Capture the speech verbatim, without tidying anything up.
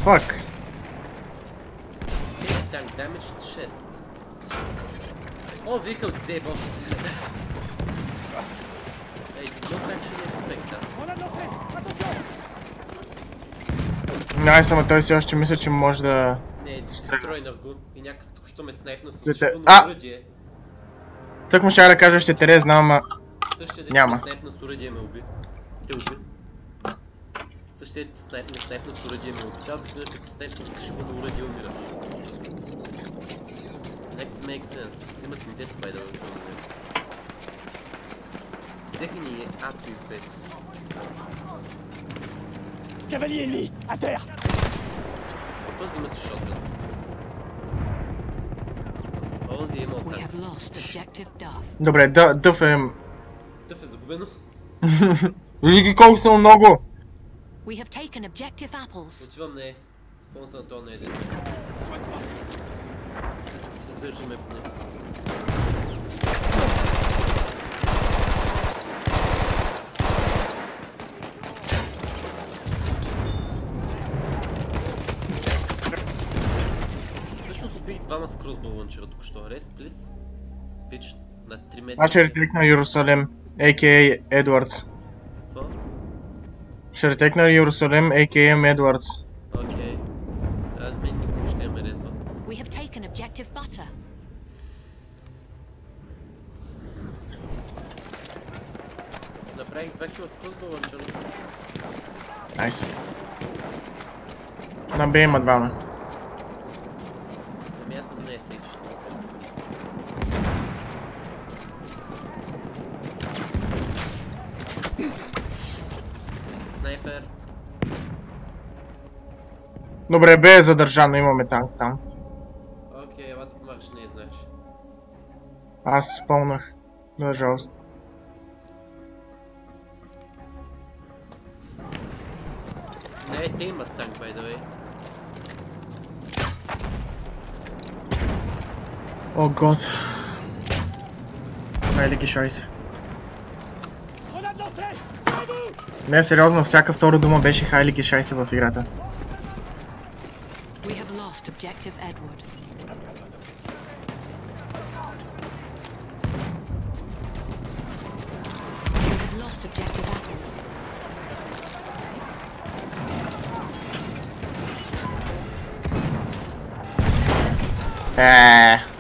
fuck? Tank damage шест. О, вика от себе. Ей, not actually expect that. Най само той си още мисля, че може да... Не, стройнах го и някакъв току-що ме снайпна с Те- шибано А! оръдие. Тък му ще да кажа, ще те знам, ама... Същия дете Няма. ме снайпна с оръдие ме уби. Те уби. Същия дете снайп- ме снайпна с оръдие ме уби. Тя обикновено като снайпна с шибано оръдие умира. Next makes sense. Взимат ми дето пайда в това момент. Взеха ни ато и пет. Cavalier ennemi, à terre. Този има си шотган. Онзи е имал We танк. have lost objective Duff. Добре, да, дъв е... Тъв е загубено. Види ги колко са много! We have taken objective apples. Отивам не. Спонсор на това не е дете. Задържаме поне. Всъщност убих двама с кросбол лънчера току-що. Рес, плиз. Пич на три метра. Аз ще ретекна Иерусалим, а ка а. Едвардс. Какво? Ще ретекна Иерусалим, а ка а. Едвардс. Окей. Аз мен никога ще ме резва. We have taken objective butter. Направих два кила с кросбол лънчера. Найс. На Б има двама. Ами аз съм не е фрич. Снайпер. Добре, Б е задържано, имаме танк там. Окей, ела да помагаш, не знаеш. Аз спълнах. За жалост. Не, те имат танк, by the way. О, год. Хайде ги шай се. Grenade lancée. Sur vous. Не, сериозно, всяка втора дума беше хайли ги шай се в играта. We have lost objective Edward. We have lost objective apples. Eee.